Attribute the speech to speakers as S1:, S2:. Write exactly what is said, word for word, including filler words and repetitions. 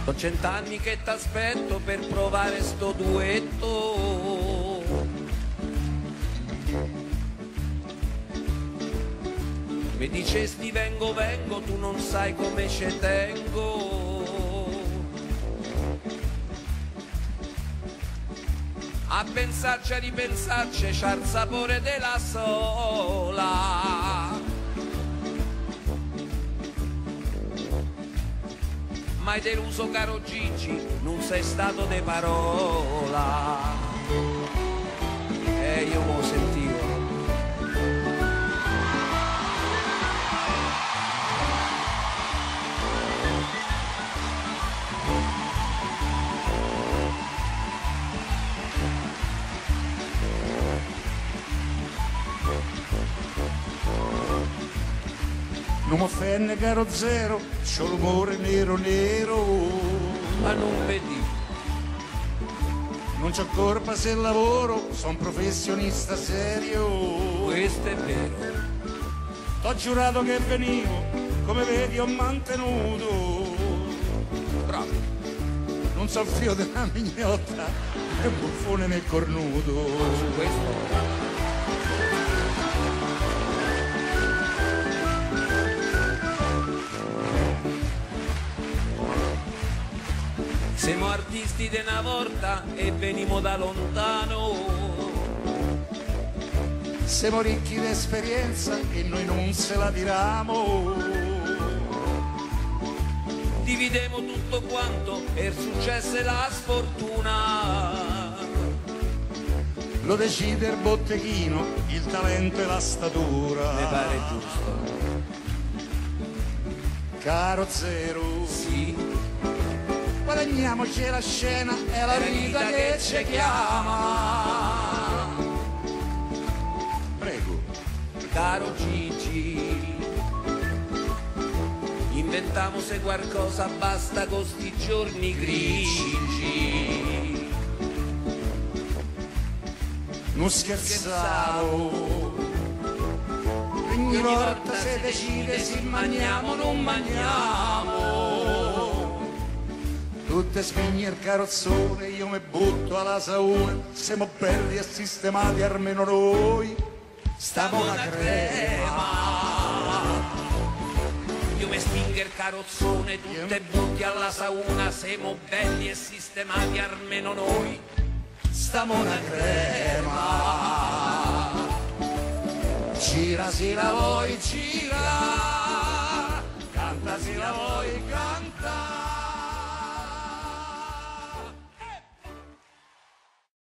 S1: So cent'anni che t'aspetto per provare sto duetto. Mi dicesti vengo, vengo, tu non sai come ci tengo a pensarci, a ripensarci, c'ha il sapore della sola. Mai deluso caro Gigi, non sei stato de parola. E io lo sentivo.
S2: Non mi offende caro zero, c'ho l'umore nero nero.
S1: Ma non vedi?
S2: Non c'ho colpa se lavoro, son professionista serio.
S1: Questo è vero.
S2: T'ho giurato che venivo, come vedi ho mantenuto.
S1: Bravo.
S2: Non so il fio della mignotta, è un buffone nel cornuto.
S1: Su questo. Siamo artisti di una volta e venimo da lontano.
S2: Siamo ricchi di esperienza e noi non se la diramo.
S1: Dividemo tutto quanto e il successo e la sfortuna.
S2: Lo decide il botteghino, il talento e la statura.
S1: Mi pare giusto.
S2: Caro zero,
S1: Sì.
S2: guadagniamoci la scena, è la vita che ci chiama. Prego.
S1: Caro Gigi, inventiamo se qualcosa basta con sti giorni grigi.
S2: Non scherzavo, ogni volta se decide si mangiamo non mangiamo. Tutte spegne il carrozzone, io mi butto alla sauna, siamo belli e sistemati almeno noi, stiamo una crema.
S1: Io mi spingo il carrozzone, tu te butti alla sauna, siamo belli e sistemati almeno noi,
S2: stiamo una crema. Gira si la vuoi, gira, canta si la vuoi, canta.